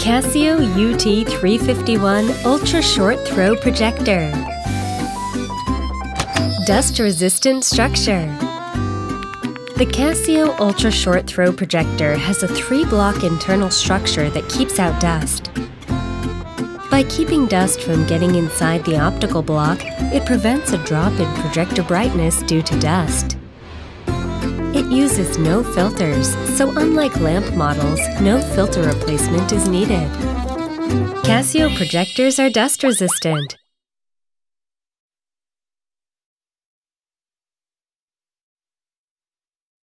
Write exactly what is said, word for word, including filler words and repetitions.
Casio U T three fifty-one Ultra Short Throw Projector. Dust-resistant structure. The Casio Ultra Short Throw Projector has a three-block internal structure that keeps out dust. By keeping dust from getting inside the optical block, it prevents a drop in projector brightness due to dust. It uses no filters, so unlike lamp models, no filter replacement is needed. Casio projectors are dust-resistant.